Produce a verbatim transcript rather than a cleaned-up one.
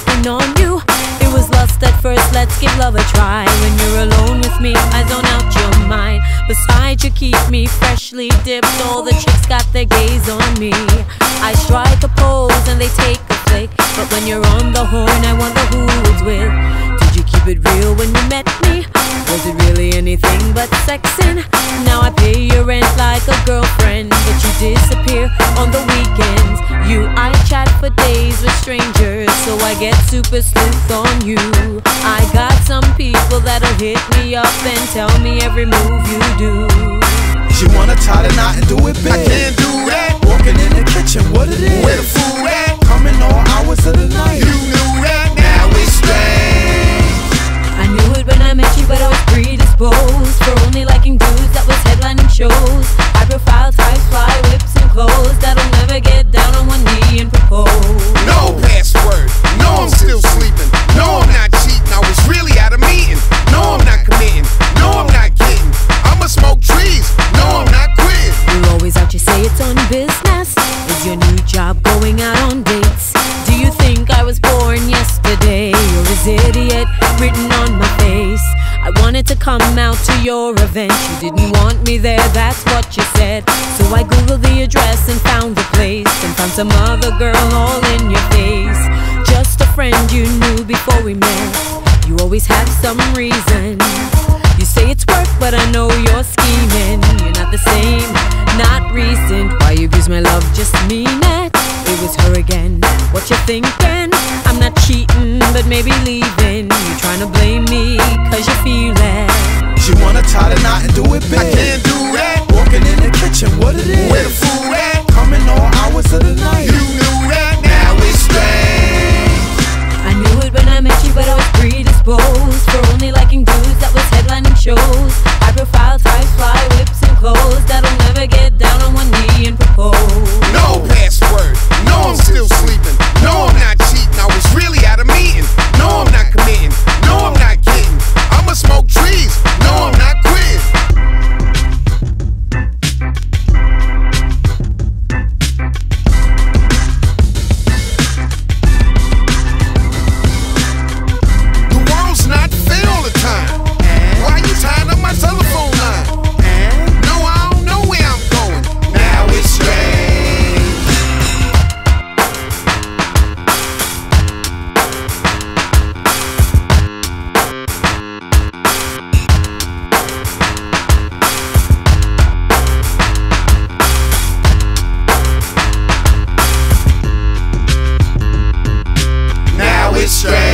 looking on you. It was lust at first, let's give love a try. When you're alone with me, I zone out your mind. Besides, you keep me freshly dipped. All the chicks got their gaze on me. I strike a pose and they take a flick, but when you're on the horn, I wonder who it's with. Did you keep it real when you met me? Was it really anything but sexing? Now I pay your rent like a girlfriend, but you disappear on the weekends. You, I chat for days with strangers, so I get super sleuth on you. I got some people that'll hit me up and tell me every move you do. She wanna tie the knot and do it big. I can't do that. Walking in the kitchen, what it is? Where the food at? Coming all hours of the night. You knew that, now it's strange. I knew it when I met you, but I was predisposed for only liking dudes that was headlining shows. High profile types, fly whips and clothes that'll never get down on one knee and propose. No password, no I'm still sleeping, no I'm not cheating, I was really at a meeting. No I'm not committing, no I'm not kidding, I'ma smoke trees, no I'm not quitting. You're always out, you say it's on business. Is your new job going out on dates? Do you think I was born yesterday, or is idiot written on my face? I wanted to come out to your event. You didn't want me there, that's what you said. So I googled the address and found the place, and found some other girl all in your face. Just a friend you knew before we met. You always have some reason. You say it's work, but I know you're scheming. You're not the same, not recent. Why you abuse my love, just mean it. It was her again, what you thinking? I'm not cheating, but maybe leaving. You trying to blame me, cause you feel it. She wanna tie the knot and do it big. I can't do that. Walking in the kitchen, what it is? Where the food at? Coming all hours of the night. You knew that, now it's strange. I knew it when I met you, but I was predisposed for only liking dudes that was headlining shows. High profile types, fly whips and clothes that'll never get down on one knee and propose. No password, no I'm still sleeping, no I'm not cheating, I was really at a meeting. No I'm not committing, no I'm not kidding, I'ma smoke trees, no I'm not quitting. The world's not fair all the time. Why you tying up my telephone line? No, I don't know where I'm going, now it's strange. Now it's strange.